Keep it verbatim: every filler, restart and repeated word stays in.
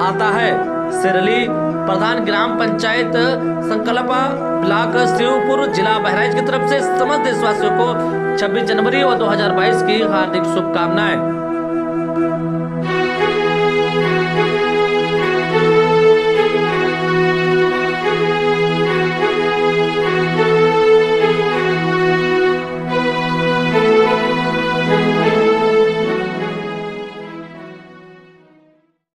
आता है। सिरली प्रधान ग्राम पंचायत संकल्पा ब्लॉक शिवपुर जिला बहराइच की तरफ से समस्त देशवासियों को छब्बीस जनवरी व दो हजार बाईस की हार्दिक शुभकामनाएं।